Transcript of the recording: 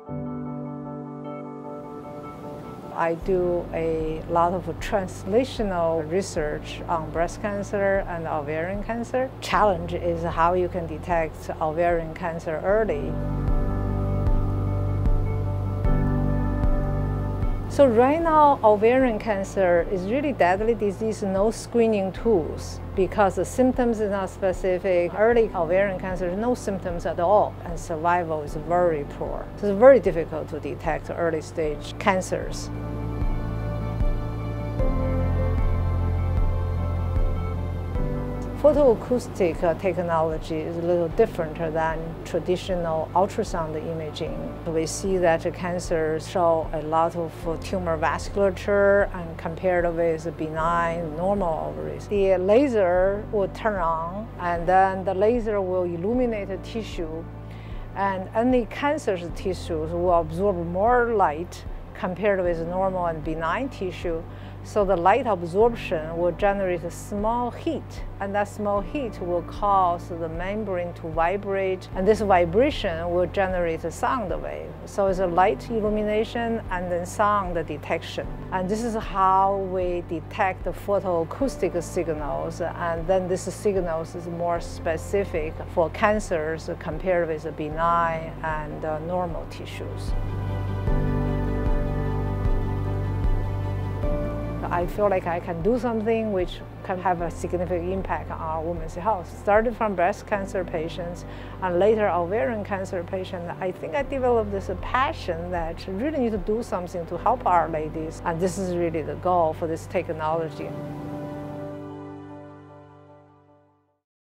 I do a lot of translational research on breast cancer and ovarian cancer. Challenge is how you can detect ovarian cancer early. So right now, ovarian cancer is really deadly disease, no screening tools because the symptoms is not specific. Early ovarian cancer, no symptoms at all, and survival is very poor. So it's very difficult to detect early stage cancers. Photoacoustic technology is a little different than traditional ultrasound imaging. We see that cancers show a lot of tumor vasculature and compared with benign normal ovaries. The laser will turn on and then the laser will illuminate the tissue, and any cancerous tissues will absorb more light compared with normal and benign tissue. So the light absorption will generate a small heat, and that small heat will cause the membrane to vibrate, and this vibration will generate a sound wave. So it's a light illumination and then sound detection. And this is how we detect the photoacoustic signals, and then this signals is more specific for cancers compared with benign and normal tissues. I feel like I can do something which can have a significant impact on our women's health. Started from breast cancer patients and later ovarian cancer patients, I think I developed this passion that really need to do something to help our ladies. And this is really the goal for this technology.